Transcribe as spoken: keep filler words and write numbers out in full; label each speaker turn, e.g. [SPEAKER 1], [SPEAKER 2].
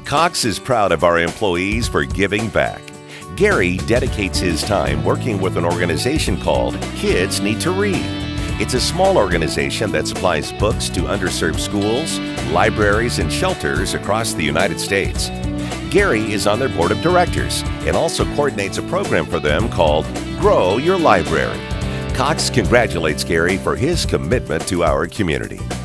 [SPEAKER 1] Cox is proud of our employees for giving back. Gary dedicates his time working with an organization called Kids Need to Read. It's a small organization that supplies books to underserved schools, libraries, and shelters across the United States. Gary is on their board of directors and also coordinates a program for them called Grow Your Library. Cox congratulates Gary for his commitment to our community.